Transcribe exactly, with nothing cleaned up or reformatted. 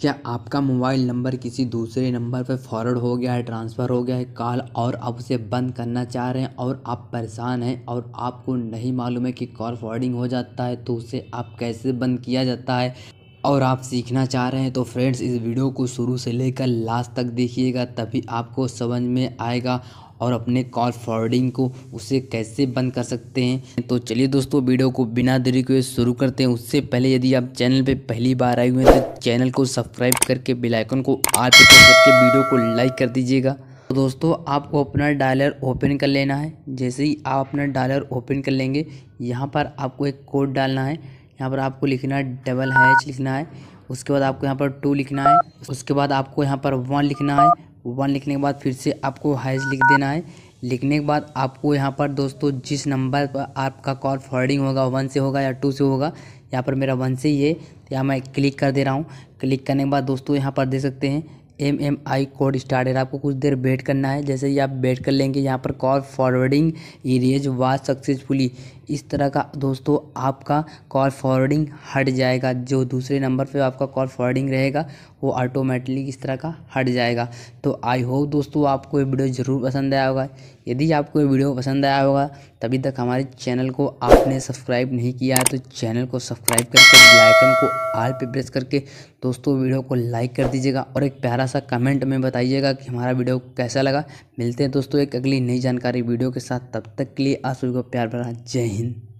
क्या आपका mobile number किसी दूसरे नंबर पर फॉरवर्ड हो गया है, ट्रांसफ़र हो गया है कॉल और आप उसे बंद करना चाह रहे हैं और आप परेशान हैं और आपको नहीं मालूम है कि कॉल फॉरवर्डिंग हो जाता है तो उसे आप कैसे बंद किया जाता है और आप सीखना चाह रहे हैं तो फ्रेंड्स इस वीडियो को शुरू से लेकर लास्ट तक देखिएगा, तभी आपको समझ में आएगा और अपने कॉल फॉरवर्डिंग को उसे कैसे बंद कर सकते हैं। तो चलिए दोस्तों वीडियो को बिना देरी के शुरू करते हैं। उससे पहले यदि आप चैनल पे पहली बार आए हुए हैं तो चैनल को सब्सक्राइब करके बेल आइकन को ऑल पे प्रेस करके वीडियो को लाइक कर दीजिएगा। तो दोस्तों आपको अपना डायलर ओपन कर लेना है। जैसे ही आप अपना डायलर ओपन कर लेंगे यहाँ पर आपको एक कोड डालना है। यहाँ पर आपको लिखना है डबल हैच लिखना है। उसके बाद आपको यहाँ पर टू लिखना है। उसके बाद आपको यहाँ पर वन लिखना है। वन लिखने के बाद फिर से आपको हैश लिख देना है। लिखने के बाद आपको यहाँ पर दोस्तों जिस नंबर पर आपका कॉल फॉरवर्डिंग होगा वन से होगा या टू से होगा, यहाँ पर मेरा वन से ही है, यहाँ मैं क्लिक कर दे रहा हूँ। क्लिक करने के बाद दोस्तों यहाँ पर देख सकते हैं M M I code started. आपको कुछ देर वेट करना है। जैसे ही आप वेट कर लेंगे यहाँ पर call forwarding erase was successfully, इस तरह का दोस्तों आपका कॉल फॉरवर्डिंग हट जाएगा। जो दूसरे नंबर पे आपका कॉल फॉरवर्डिंग रहेगा वो ऑटोमेटिकली इस तरह का हट जाएगा। तो आई होप दोस्तों आपको ये वीडियो ज़रूर पसंद आया होगा। यदि आपको ये वीडियो पसंद आया होगा तभी तक हमारे चैनल को आपने सब्सक्राइब नहीं किया है तो चैनल को सब्सक्राइब करके बेल आइकन को ऑल पे प्रेस करके दोस्तों वीडियो को लाइक कर दीजिएगा और एक प्यारा सा कमेंट में बताइएगा कि हमारा वीडियो कैसा लगा। मिलते हैं दोस्तों एक अगली नई जानकारी वीडियो के साथ, तब तक के लिए आप सभी को प्यार भरा जय हिंद।